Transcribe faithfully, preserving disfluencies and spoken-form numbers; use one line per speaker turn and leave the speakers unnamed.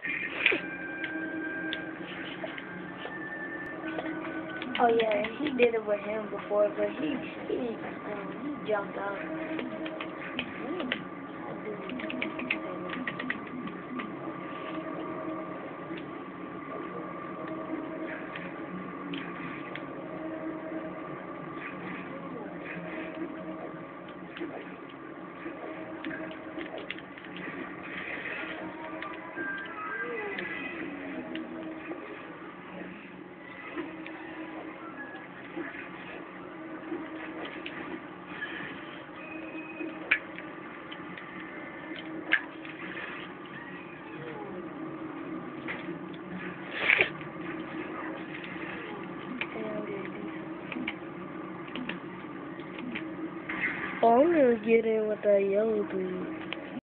Oh yeah, and he did it with him before, but he he um, he jumped out. Oh, I'm gonna get in with that yellow dude.